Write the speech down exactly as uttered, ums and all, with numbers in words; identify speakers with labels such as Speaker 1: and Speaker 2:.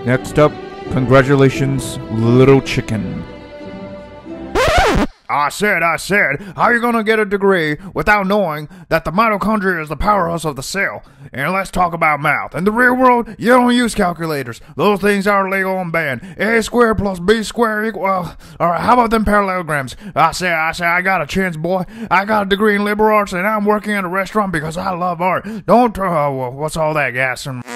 Speaker 1: Next up, congratulations, little chicken.
Speaker 2: I said, I said, how are you going to get a degree without knowing that the mitochondria is the powerhouse of the cell? And let's talk about math. In the real world, you don't use calculators. Those things are legal and banned. A squared plus B squared equal, well, alright, how about them parallelograms? I say, I say, I got a chance, boy. I got a degree in liberal arts and I'm working at a restaurant because I love art. Don't, uh, what's all that gas and...